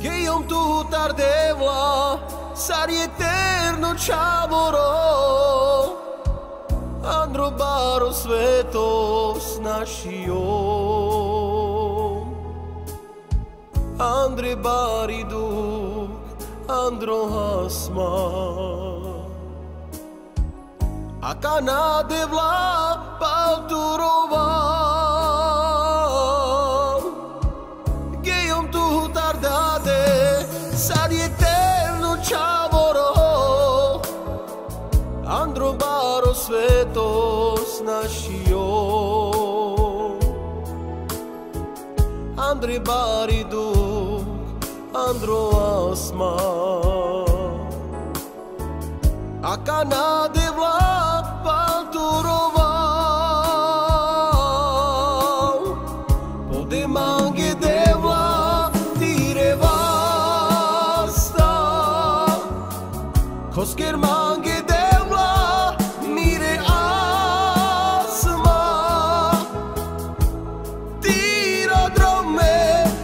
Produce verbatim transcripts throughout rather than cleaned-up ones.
che io tu tardevla, sari eterno čavoro, andro baro svetos našio, andre bari duk, andro hasma, a kanadevla palturova. Sari eterno čavoro, andro baro svetos našio, andre bari duk, andro asma, a kanadevla palturova, pode mange devla tireva. Kosker mange devla mire asma, tiro drome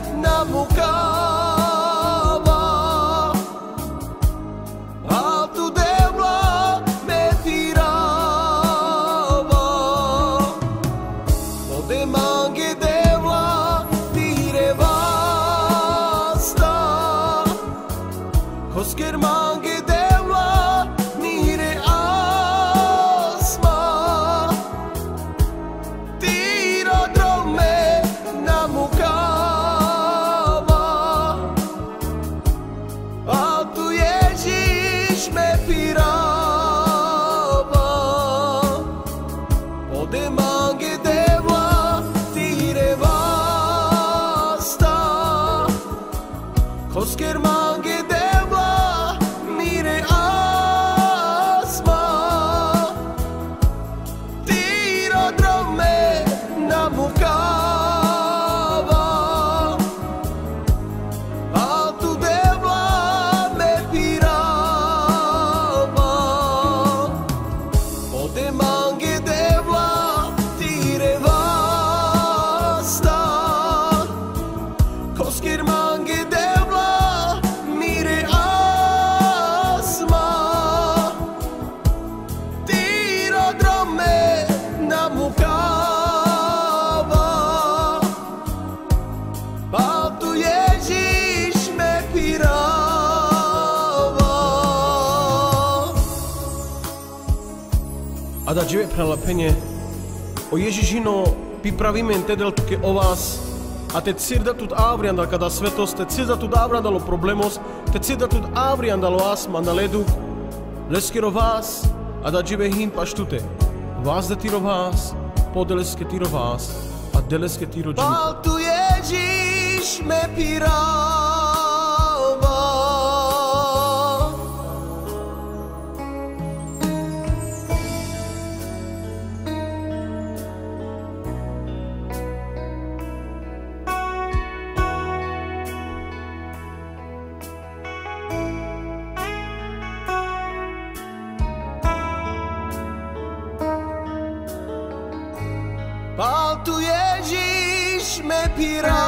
namukava, altu devla me tirava, ode mange devla tireva sta, kosker mange Kosker mange devla mire asma, tiro drome namukava, altu devla me pirava, ode mange devla tireva sta, kosker mange devla a da džive prelapenje o Ježižino pripravime tedeltu ke o vas a te cirda tut avriandal kada svetos te cirda tut avriandalo problemos te cirda tut avriandalo asma na ledu leskero vas a da džive him paštute vas da tiro vas podeleske tiro vas a deleske tiro džive Al tu Ježiš me pirava. Al tu Ježiš me pirava.